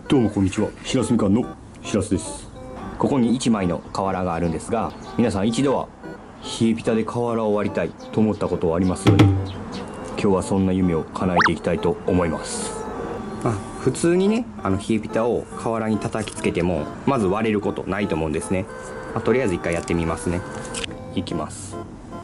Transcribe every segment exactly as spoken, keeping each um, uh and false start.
どうもこんにちは、しらすみかんのしらすです。ここにいちまいの瓦があるんですが、皆さん一度は冷えピタで瓦を割りたいと思ったことはありますよね。今日はそんな夢を叶えていきたいと思います。あ、普通にね、あの冷えピタを瓦に叩きつけてもまず割れることないと思うんですね。まあ、とりあえず一回やってみますね。いきます。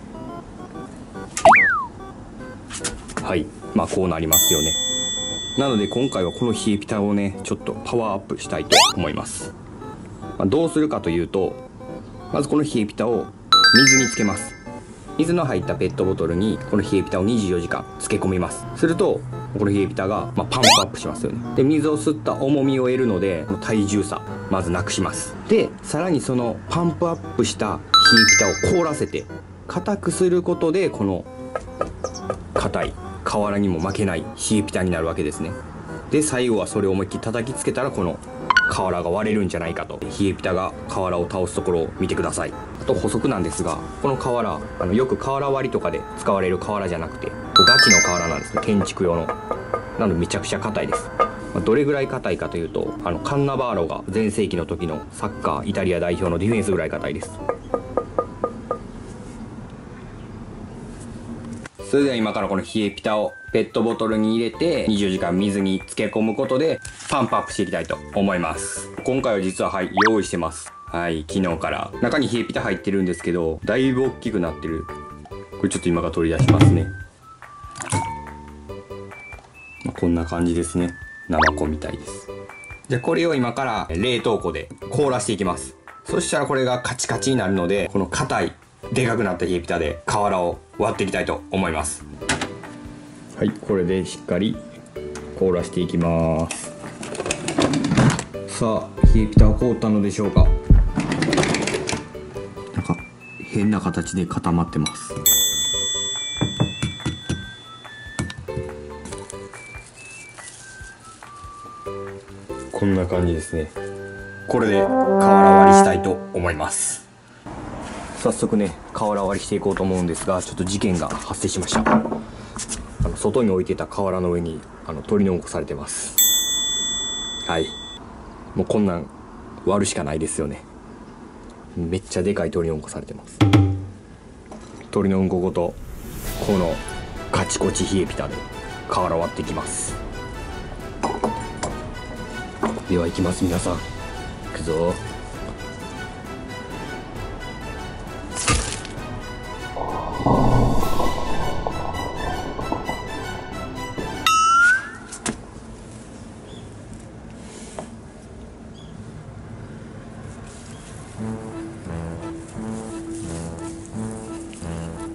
はい、まあこうなりますよね。なので今回はこの冷えピタをねちょっとパワーアップしたいと思います。まあ、どうするかというと、まずこの冷えピタを水につけます。水の入ったペットボトルにこの冷えピタをにじゅうよじかん漬け込みます。するとこの冷えピタが、まあ、パンプアップしますよね。で水を吸った重みを得るので体重差まずなくします。でさらにそのパンプアップした冷えピタを凍らせて硬くすることで、この硬い瓦にも負けない冷えピタになるわけですね。で最後はそれを思いっきり叩きつけたらこの瓦が割れるんじゃないかと。冷えピタが瓦を倒すところを見てください。あと補足なんですが、この瓦あのよく瓦割りとかで使われる瓦じゃなくてガチの瓦なんですね。建築用のなのでめちゃくちゃ硬いです。どれぐらい硬いかというと、あのカンナバーロが全盛期の時のサッカーイタリア代表のディフェンスぐらい硬いです。それでは今からこの冷えピタをペットボトルに入れてにじゅうよじかん水に漬け込むことでパンプアップしていきたいと思います。今回は実ははい用意してます。はい、昨日から中に冷えピタ入ってるんですけど、だいぶ大きくなってる。これちょっと今から取り出しますね。まあ、こんな感じですね。ナマコみたいです。じゃあこれを今から冷凍庫で凍らしていきます。そしたらこれがカチカチになるので、この硬いでかくなった冷えピタで瓦を割っていきたいと思います。はい、これでしっかり凍らしていきます。さあ冷えピタは凍ったのでしょうか。なんか変な形で固まってます。こんな感じですね。これで瓦割りしたいと思います。早速ね瓦割りしていこうと思うんですが、ちょっと事件が発生しました。あの外に置いてた瓦の上にあの鳥のうんこされてます。はい、もうこんなん割るしかないですよね。めっちゃでかい鳥のうんこされてます。鳥のうんこごとこのカチコチ冷えピタで瓦割っていきます。では行きます。皆さん行くぞ。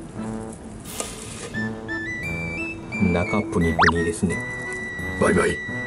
中プニプニですね。バイバイ。